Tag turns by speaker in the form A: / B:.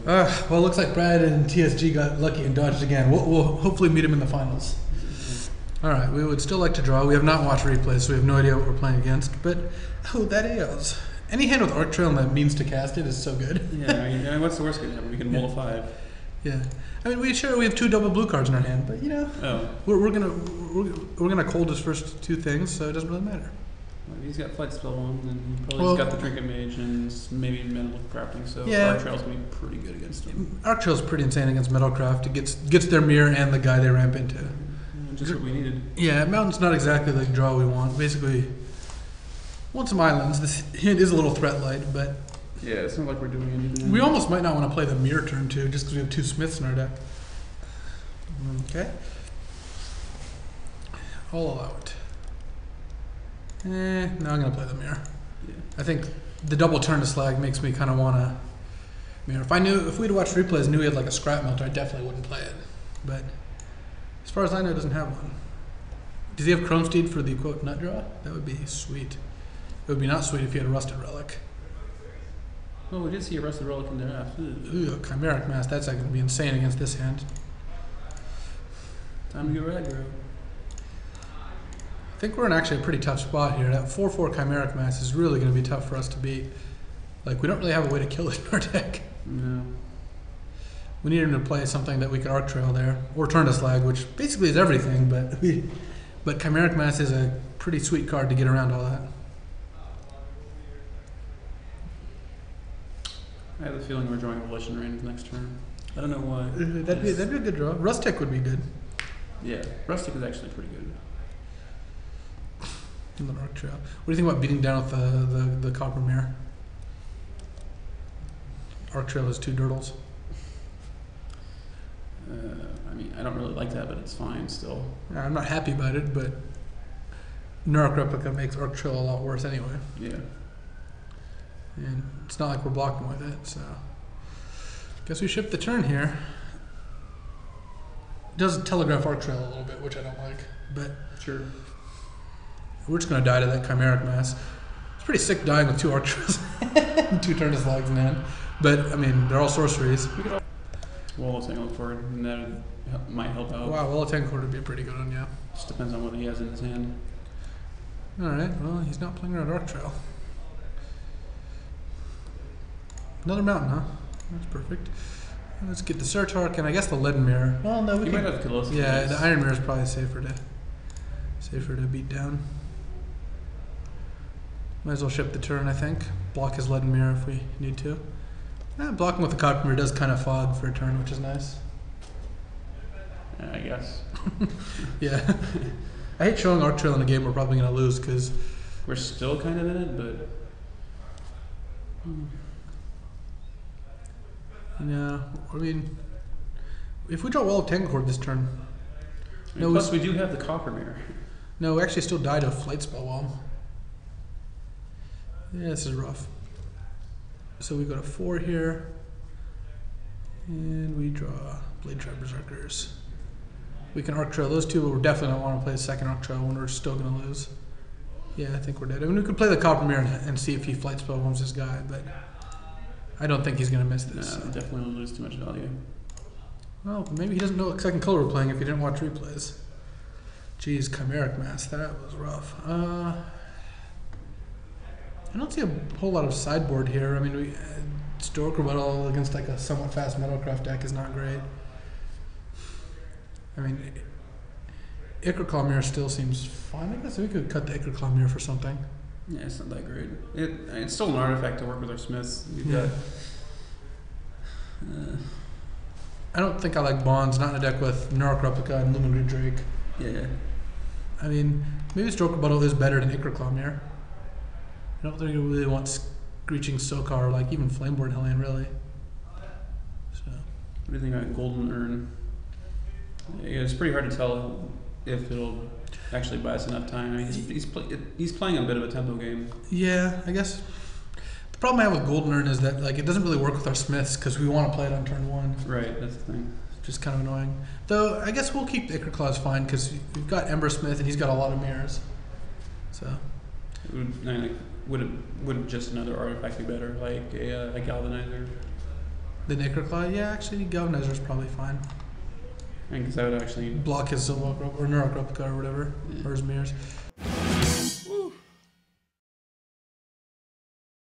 A: Well, it looks like Brad and TSG got lucky and dodged again. We'll hopefully meet him in the finals. All right, we would still like to draw. We have not watched replays, so we have no idea what we're playing against. But, that is. Any hand with Arc Trail and that means to cast it is so good.
B: Yeah, I mean, what's the worst that can happen? We can roll a 5.
A: Yeah. I mean, we have 2 double blue cards in our hand, but, we're gonna cold his first 2 things, so it doesn't really matter.
B: Well, he's got Flight Spell on, and he's probably got the Trinket Mage and maybe Metal Crafting, so Arc Trail's going to be pretty good against him.
A: Arc Trail's pretty insane against Metalcraft. It gets their mirror and the guy they ramp into.
B: Just what we needed.
A: Yeah, Mountain's not exactly the draw we want. Basically, want some islands. This hint is a little threat light, but...
B: Yeah, it's not like we're doing anything.
A: We almost might not want to play the mirror turn, too, just because we have 2 Smiths in our deck. Okay. I'll allow it. No, I'm going to play the mirror.
B: Yeah.
A: I think the double turn to Slag makes me kind of want to mirror. If we'd watched replays and knew he had like a Scrap Melter, I definitely wouldn't play it. But as far as I know, he doesn't have one. Does he have Chrome Steed for the quote nut draw? That would be sweet. It would be not sweet if he had a Rusted Relic.
B: Oh, we did see a Rusted Relic in there.
A: Ooh, a Chimeric Mask. That's going to be insane against this hand.
B: Time to go aggro.
A: I think we're in actually a pretty tough spot here. That 4/4 Chimeric Mass is really going to be tough for us to beat. Like, we don't really have a way to kill it in our deck.
B: No.
A: We need him to play something that we could Arc Trail there, or turn to Slag, which basically is everything, but Chimeric Mass is a pretty sweet card to get around all that.
B: I have a feeling we're drawing Volition Range next turn. I don't know why.
A: That'd be a good draw. Rustic would be good.
B: Yeah, Rustic is actually pretty good.
A: And then Arc Trail. What do you think about beating down with the Copper Mirror? Arc Trail is 2 Dirtles.
B: I mean, I don't really like that, but it's fine still.
A: I'm not happy about it, but Nurok Replica makes Arc Trail a lot worse anyway.
B: Yeah.
A: And it's not like we're blocking with it, so guess we ship the turn here. It does telegraph Arc Trail a little bit, which I don't like, but
B: sure.
A: We're just going to die to that Chimeric Mass. It's pretty sick dying with 2 Arc Trails and 2 turn to Slags in hand. But, I mean, they're all sorceries.
B: We could all Wall of Tangle forward, and that might help out.
A: Wow, Wall of Tangle would be a pretty good one, yeah.
B: Just depends on what he has in his hand.
A: Alright, well, he's not playing around Arc Trail. Another mountain, huh? That's perfect. Let's get the Surtark and I guess the Leaden Mirror. Well, no, we
B: might have Colossus.
A: Yeah, the Iron Mirror is probably safer to beat down. Might as well ship the turn, I think. Block his Leaden Mirror if we need to. Blocking with the Copper Mirror does kind of fog for a turn, which is nice.
B: I guess.
A: Yeah. I hate showing Arc Trail in a game we're probably going to lose because
B: we're still kind of in it, but
A: no, I mean, if we draw Wall of Tanglecord this turn.
B: No, plus we do have the Copper Mirror.
A: No, we actually still died to a Flight Spell Wall. Yeah, this is rough. So we go to 4 here, and we draw Blade Tribe Berserkers. We can Arc Trail those 2, but we're definitely not want to play the second Arc Trail when we're still going to lose. Yeah, I think we're dead. I mean, we could play the Copper Mirror and see if he Flight Spell Wombs this guy, but I don't think he's going to miss this.
B: No, definitely will lose too much value.
A: Well, maybe he doesn't know what second color we're playing if he didn't watch replays. Jeez, Chimeric Mass, that was rough. I don't see a whole lot of sideboard here. I mean, Stork Rebuttal against like a somewhat fast Metalcraft deck is not great. I mean, Ichor Mirror still seems fine. I guess we could cut the Ichor Mirror for something.
B: Yeah, it's not that great. It's still an artifact to work with our Smiths. We've got.
A: I don't think I like Bonds, not in a deck with Nurok Replica and Luminary Drake.
B: Yeah.
A: I mean, maybe Stroke Rebuttal is better than Ichor Mirror. I don't think we really want Screeching Sokar or like even Flameborn Hellion, really. So.
B: What do you think about Golden Urn? Yeah, it's pretty hard to tell if it'll actually buy us enough time. I mean, he's playing a bit of a tempo game.
A: Yeah, I guess. The problem I have with Golden Urn is that like it doesn't really work with our Smiths because we want to play it on turn 1.
B: Right, that's the thing.
A: Just kind of annoying. Though I guess we'll keep the Ichor Claws fine because we've got Ember Smith and he's got a lot of mirrors. So.
B: Would just another artifact be better, like a Galvanizer?
A: The Necroclaw, yeah, actually, Galvanizer's probably fine.
B: I think that would actually.
A: Block his Silver or Neuroc Replica or whatever,
B: Yeah.
A: or his mirrors.